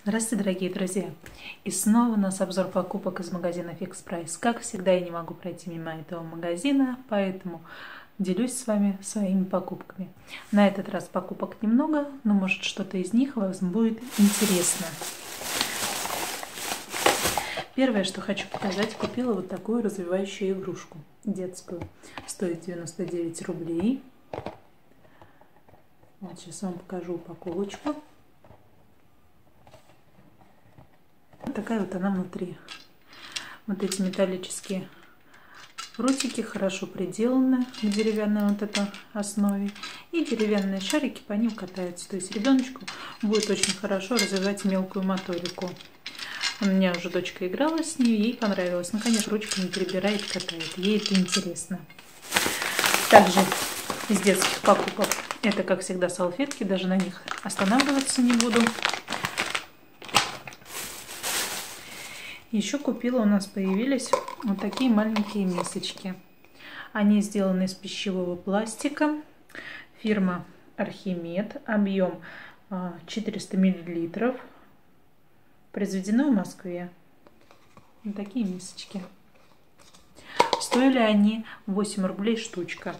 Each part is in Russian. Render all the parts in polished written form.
Здравствуйте, дорогие друзья! И снова у нас обзор покупок из магазина Fix Price. Как всегда, я не могу пройти мимо этого магазина, поэтому делюсь с вами своими покупками. На этот раз покупок немного, но может что-то из них вам будет интересно. Первое, что хочу показать, купила вот такую развивающую игрушку детскую. Стоит 99 рублей. Вот сейчас вам покажу упаковочку. Такая вот она внутри. Вот эти металлические прутики хорошо приделаны к деревянной вот этой основе. И деревянные шарики по ним катаются. То есть ребеночку будет очень хорошо развивать мелкую моторику. У меня уже дочка играла с ней, ей понравилось. Наконец ручками перебирает, катает. Ей это интересно. Также из детских покупок это, как всегда, салфетки. Даже на них останавливаться не буду. Еще купила, у нас появились вот такие маленькие мисочки. Они сделаны из пищевого пластика. Фирма Архимед. Объем 400 мл. Произведено в Москве. Вот такие мисочки. Стоили они 8 рублей штучка.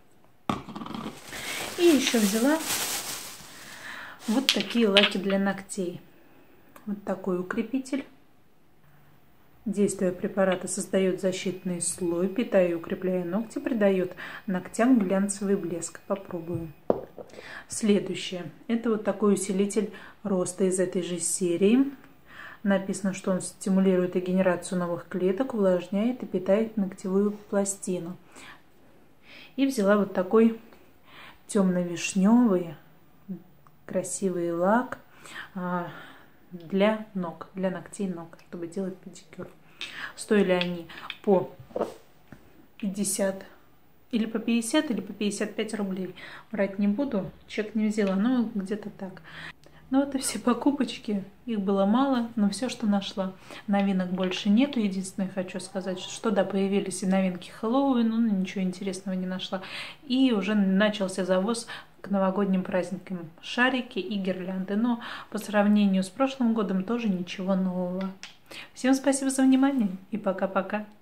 И еще взяла вот такие лаки для ногтей. Вот такой укрепитель. Действие препарата создает защитный слой, питая и укрепляя ногти, придает ногтям глянцевый блеск. Попробую. Следующее. Это вот такой усилитель роста из этой же серии. Написано, что он стимулирует регенерацию новых клеток, увлажняет и питает ногтевую пластину. И взяла вот такой темно-вишневый красивый лак для ног, для ногтей ног, чтобы делать педикюр. Стоили они по 50 или по 50 или по 55 рублей. Брать не буду, чек не взяла, но где-то так. Ну вот и все покупочки, их было мало, но все, что нашла. Новинок больше нету. Единственное, хочу сказать, что да, появились и новинки Хэллоуина, но ничего интересного не нашла. И уже начался завоз к новогодним праздникам, шарики и гирлянды. Но по сравнению с прошлым годом тоже ничего нового. Всем спасибо за внимание и пока-пока.